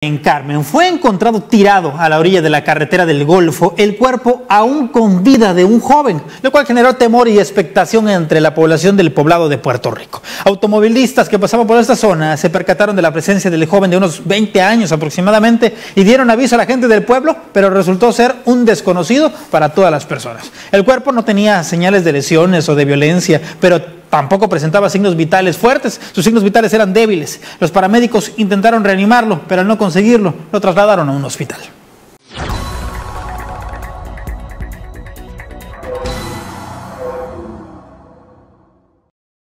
En Carmen fue encontrado tirado a la orilla de la carretera del Golfo el cuerpo aún con vida de un joven, lo cual generó temor y expectación entre la población del poblado de Puerto Rico. Automovilistas que pasaban por esta zona se percataron de la presencia del joven de unos 20 años aproximadamente y dieron aviso a la gente del pueblo, pero resultó ser un desconocido para todas las personas. El cuerpo no tenía señales de lesiones o de violencia, pero tampoco presentaba signos vitales fuertes. Sus signos vitales eran débiles. Los paramédicos intentaron reanimarlo, pero al no conseguirlo, lo trasladaron a un hospital.